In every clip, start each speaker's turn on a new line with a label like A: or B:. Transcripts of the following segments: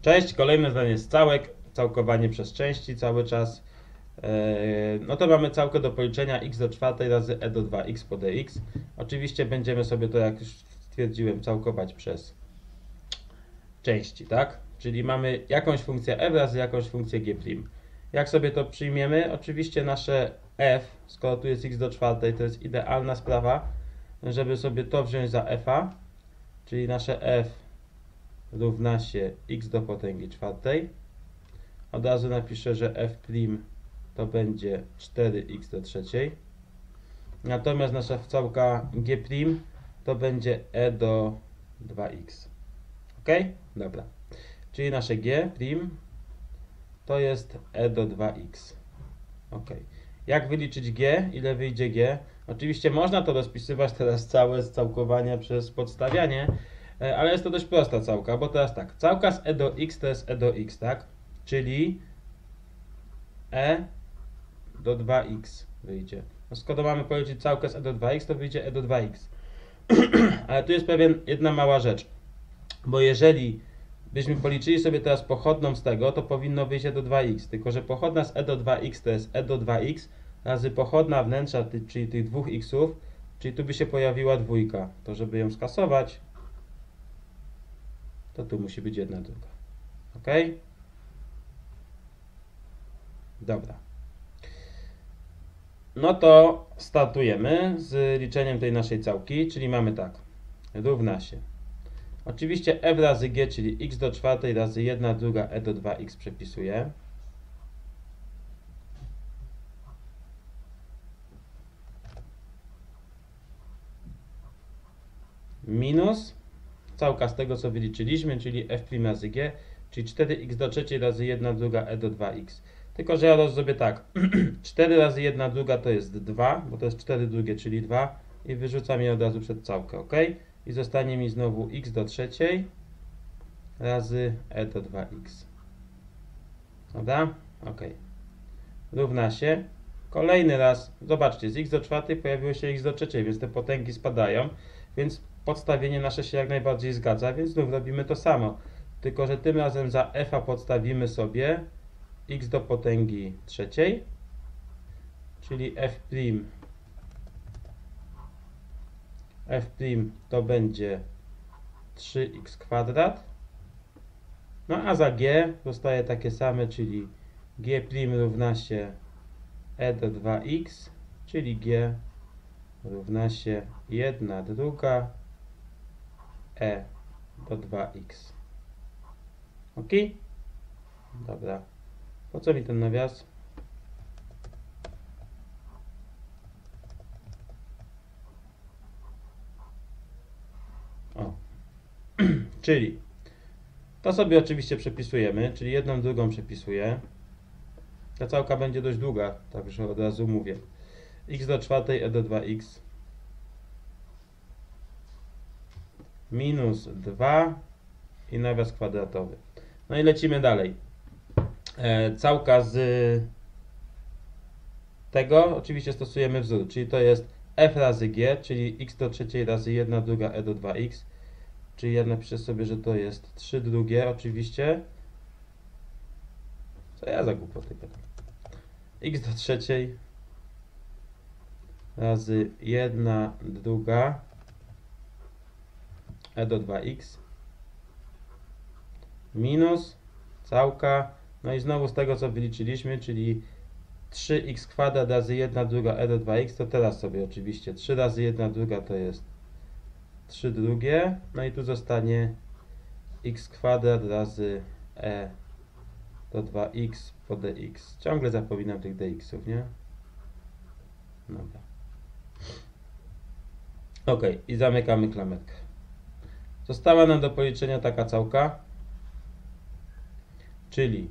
A: Cześć, kolejne zdanie z całek, całkowanie przez części cały czas. No to mamy całkę do policzenia x do czwartej razy e do 2x po dx. Oczywiście będziemy sobie to, jak już stwierdziłem, całkować przez części, tak? Czyli mamy jakąś funkcję f razy jakąś funkcję g'. Jak sobie to przyjmiemy? Oczywiście nasze f, skoro tu jest x do czwartej, to jest idealna sprawa, żeby sobie to wziąć za f-a, czyli nasze f równa się x do potęgi czwartej. Od razu napiszę, że f' to będzie 4x do trzeciej. Natomiast nasza całka g' to będzie e do 2x. Ok? Dobra. Czyli nasze g' to jest e do 2x. Ok. Jak wyliczyć g? Ile wyjdzie g? Oczywiście można to rozpisywać teraz całe z całkowania przez podstawianie, ale jest to dość prosta całka, bo teraz tak, całka z e do x to jest e do x, tak? Czyli e do 2x wyjdzie. No skoro mamy policzyć całkę z e do 2x, to wyjdzie e do 2x. Ale tu jest jedna mała rzecz, bo jeżeli byśmy policzyli sobie teraz pochodną z tego, to powinno wyjść e do 2x, tylko że pochodna z e do 2x to jest e do 2x razy pochodna wnętrza, czyli tych dwóch xów, czyli tu by się pojawiła dwójka. To żeby ją skasować, to tu musi być jedna druga. Ok? Dobra. No to startujemy z liczeniem tej naszej całki, czyli mamy tak, równa się. Oczywiście f razy g, czyli x do czwartej razy 1 druga e do 2x przepisuję. Minus całka z tego, co wyliczyliśmy, czyli f' razy g, czyli 4x do trzeciej razy 1 druga e do 2x. Tylko że ja zrobię tak, 4 razy 1 druga to jest 2, bo to jest 4 drugie, czyli 2 i wyrzucam je od razu przed całkę, ok? I zostanie mi znowu x do trzeciej razy e do 2x. Dobra? Ok. Równa się. Kolejny raz, zobaczcie, z x do czwartej pojawiło się x do trzeciej, więc te potęgi spadają, więc podstawienie nasze się jak najbardziej zgadza, więc znów robimy to samo. Tylko że tym razem za f podstawimy sobie x do potęgi trzeciej, czyli f' to będzie 3x kwadrat. No a za g zostaje takie same, czyli g' równa się e do 2x, czyli g równa się 1 druga e do 2x. Ok? Dobra. Po co mi ten nawias? O. Czyli to sobie oczywiście przepisujemy, czyli jedną drugą przepisuję. Ta całka będzie dość długa, także od razu mówię. X do czwartej e do 2x minus 2 i nawias kwadratowy. No i lecimy dalej. Całka z tego oczywiście stosujemy wzór, czyli to jest f razy g, czyli x do trzeciej razy 1 druga e do 2x, czyli ja napiszę sobie, że to jest 3 drugie oczywiście. Co ja za głupoty pytam? X do trzeciej razy 1 druga e do 2x minus całka, no i znowu z tego, co wyliczyliśmy, czyli 3x kwadrat razy 1 druga e do 2x, to teraz sobie oczywiście 3 razy 1 druga to jest 3 drugie, no i tu zostanie x kwadrat razy e do 2x po dx. Ciągle zapominam tych dxów, nie? Dobra. Ok, i zamykamy klamerkę. Została nam do policzenia taka całka, czyli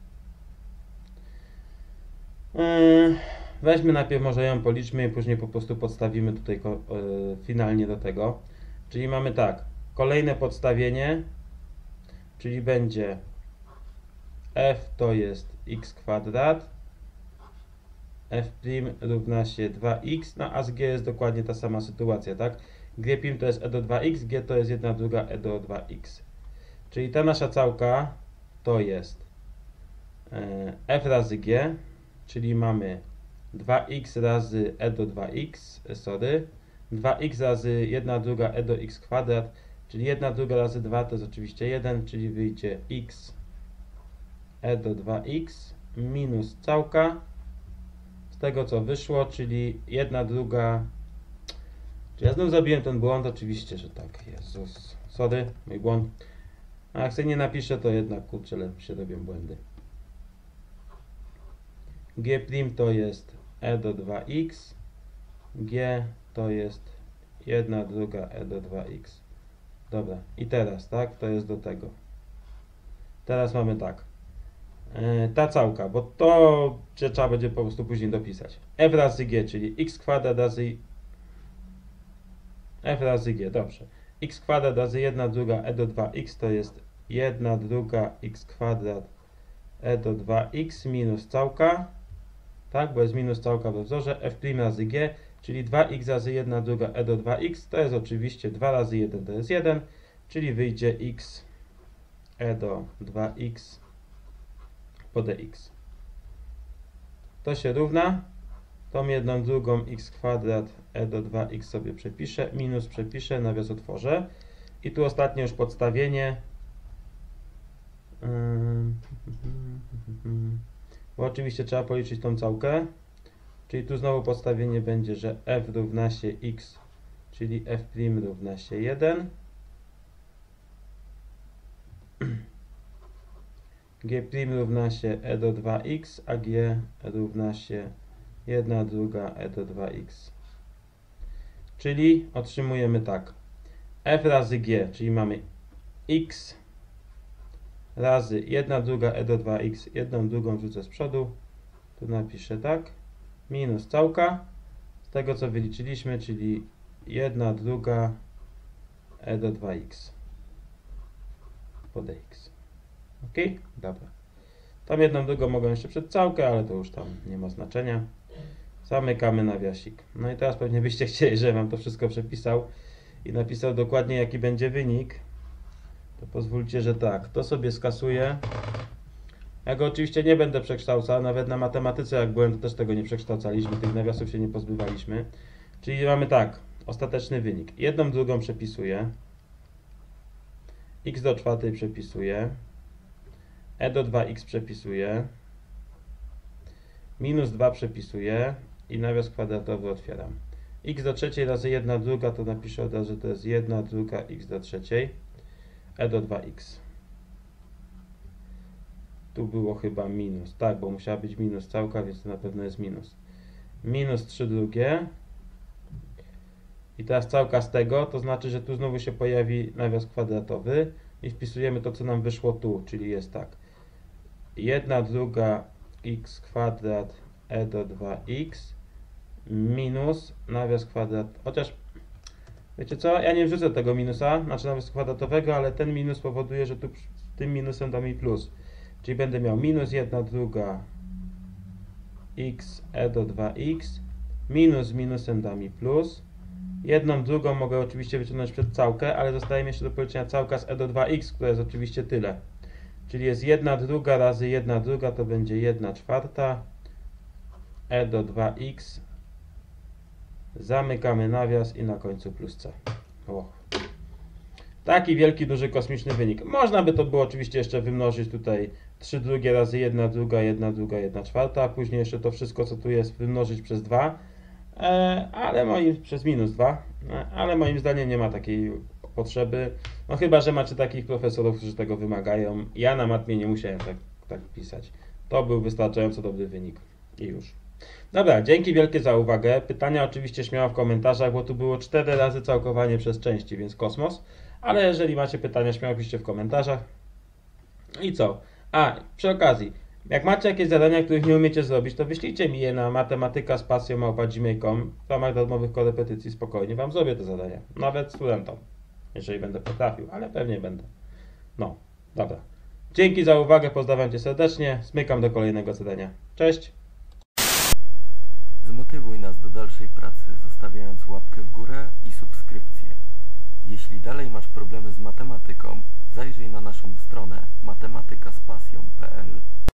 A: weźmy najpierw, może ją policzmy i później po prostu podstawimy tutaj finalnie do tego. Czyli mamy tak, kolejne podstawienie, czyli będzie f to jest x kwadrat, f' równa się 2x, no a z g jest dokładnie ta sama sytuacja, tak? G' to jest e do 2x, g to jest 1 druga e do 2x. Czyli ta nasza całka to jest f razy g, czyli mamy 2x razy e do 2x, 2x razy 1/2 e do x kwadrat, czyli 1/2 razy 2 to jest oczywiście 1, czyli wyjdzie x e do 2x minus całka z tego co wyszło, czyli 1/2. Czy ja znów zrobiłem ten błąd? Oczywiście, że tak. Jezus, sorry, mój błąd. A jak sobie nie napiszę, to jednak kurczę, się robią błędy. G' to jest e do 2x, g to jest 1/2 e do 2x. Dobra, i teraz, tak, to jest do tego. Teraz mamy tak. Ta całka, bo to trzeba będzie po prostu później dopisać. F razy g, czyli x kwadrat razy f razy g, dobrze. X kwadrat razy 1/2 e do 2x to jest 1/2 x kwadrat e do 2x minus całka, tak, bo jest minus całka we wzorze, f' razy g, czyli 2x razy 1/2 e do 2x to jest oczywiście 2 razy 1 to jest 1, czyli wyjdzie x e do 2x po dx. To się równa, tą 1/2 x kwadrat e do 2x sobie przepiszę, minus przepiszę, nawias otworzę i tu ostatnie już podstawienie, bo oczywiście trzeba policzyć tą całkę, czyli tu znowu podstawienie będzie, że f równa się x, czyli f' równa się 1, g' równa się e do 2x, a g równa się 1/2 e do 2x. Czyli otrzymujemy tak. F razy g, czyli mamy x razy 1/2 e do 2x, 1/2 wrzucę z przodu, tu napiszę tak, minus całka z tego co wyliczyliśmy, czyli 1/2 e do 2x po dx. Ok? Dobra. Tam 1/2 mogę jeszcze przed całkę, ale to już tam nie ma znaczenia. Zamykamy nawiasik. No i teraz pewnie byście chcieli, żebym wam to wszystko przepisał i napisał dokładnie jaki będzie wynik. To pozwólcie, że tak. To sobie skasuję. Ja go oczywiście nie będę przekształcał. Nawet na matematyce jak byłem, to też tego nie przekształcaliśmy. Tych nawiasów się nie pozbywaliśmy. Czyli mamy tak. Ostateczny wynik. 1/2 przepisuję. X do 4 przepisuję. E do 2x przepisuję. Minus 2 przepisuję. I nawias kwadratowy otwieram. X do 3 razy 1/2 to napiszę od razu, że to jest 1/2 x do 3. E do 2x. Tu było chyba minus. Tak, bo musiała być minus całka, więc to na pewno jest minus. Minus 3/2. I teraz całka z tego, to znaczy, że tu znowu się pojawi nawias kwadratowy. I wpisujemy to, co nam wyszło tu, czyli jest tak. 1/2 x kwadrat e do 2x minus nawias kwadrat. Chociaż, wiecie co, ja nie wrzucę tego minusa, znaczy nawiasu kwadratowego, ale ten minus powoduje, że tu tym minusem da mi plus. Czyli będę miał minus 1/2 x e do 2x minus z minusem da mi plus. 1/2 mogę oczywiście wyciągnąć przed całkę, ale zostaje mi jeszcze do policzenia całka z e do 2x, która jest oczywiście tyle. Czyli jest 1/2 razy 1/2 to będzie 1/4 e do 2x. Zamykamy nawias i na końcu plus c. Taki wielki, duży, kosmiczny wynik. Można by to było oczywiście jeszcze wymnożyć tutaj 3/2 razy 1/2, 1/2, 1/4, a później jeszcze to wszystko, co tu jest, wymnożyć przez 2, ale przez minus 2, ale moim zdaniem nie ma takiej potrzeby. No chyba, że macie takich profesorów, którzy tego wymagają. Ja na matmie nie musiałem tak pisać. To był wystarczająco dobry wynik. I już. Dobra, dzięki wielkie za uwagę. Pytania oczywiście śmiało w komentarzach, bo tu było 4 razy całkowanie przez części, więc kosmos. Ale jeżeli macie pytania, śmiało piszcie w komentarzach. I co? A, przy okazji, jak macie jakieś zadania, których nie umiecie zrobić, to wyślijcie mi je na matematykaspasją@gmail.com. W ramach darmowych korepetycji spokojnie wam zrobię te zadania. Nawet studentom. Jeżeli będę potrafił, ale pewnie będę. No, dobra. Dzięki za uwagę, pozdrawiam cię serdecznie. Smykam do kolejnego zadania. Cześć!
B: Zmotywuj nas do dalszej pracy, zostawiając łapkę w górę i subskrypcję. Jeśli Jeśli dalej masz problemy z matematyką, zajrzyj na naszą stronę matematykaspasją.pl.